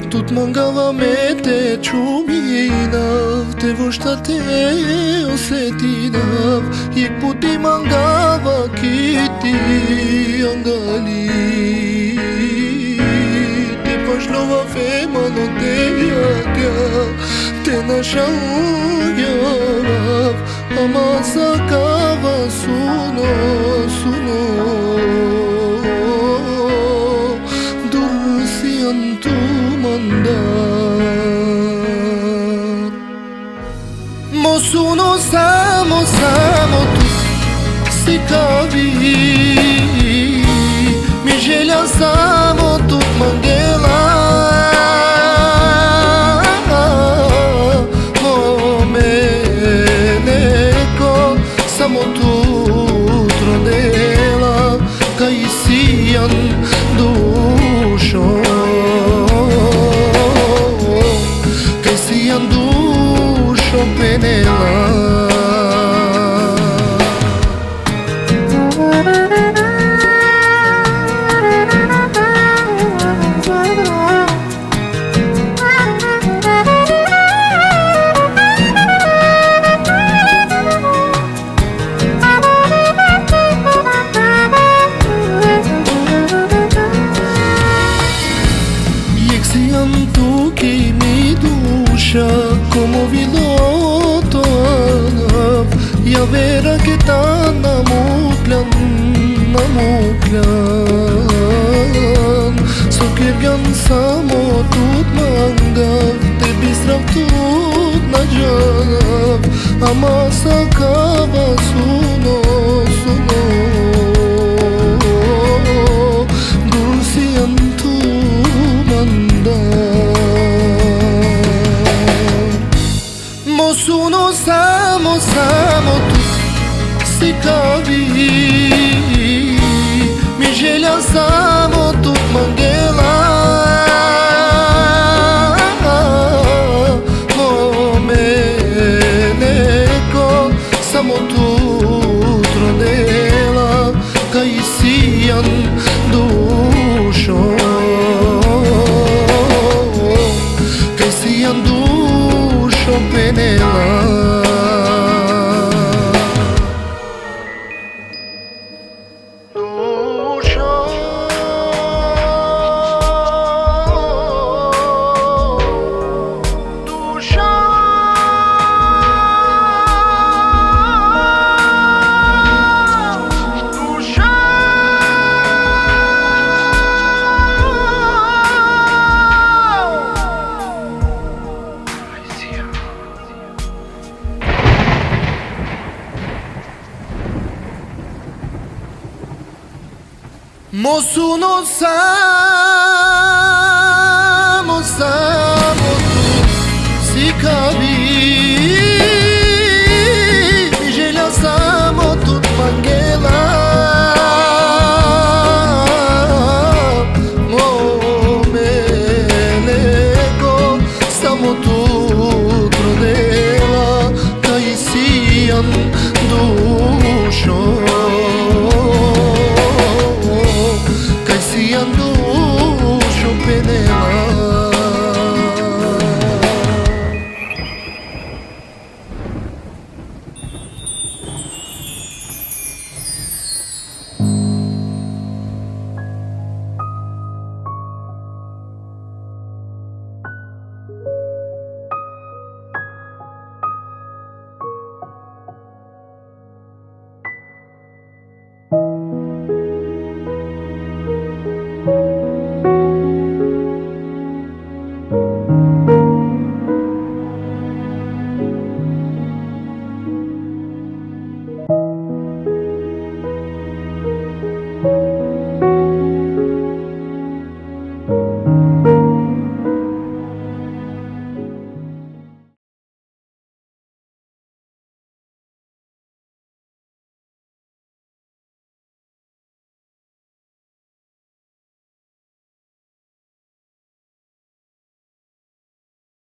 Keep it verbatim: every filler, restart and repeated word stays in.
Tot mangava me te quminav, te voshta te osetinav, ik puti mangava kiti angali. Te pashlova fema no te yakya, te nashangyav, ama sakava suno suno. Dursiantu mandar, mo suno samo samo tu si kavi, mi želja samo tu mangela, o meneko samo tu trodela, kaj sijan dušo. Como viloto anav, ja vera che ta namuklan, namuklan. So kirgan samo tut mangav, te bisrav tut najanav, ama sakava suno, suno. Dursiantu mandar, suno samo, samo tu si kavi, mi želja samo tu mangela, o meneko samo tu trodela, kaj sijan dušo, kaj sijan dušo penela. Mo suno samo, samo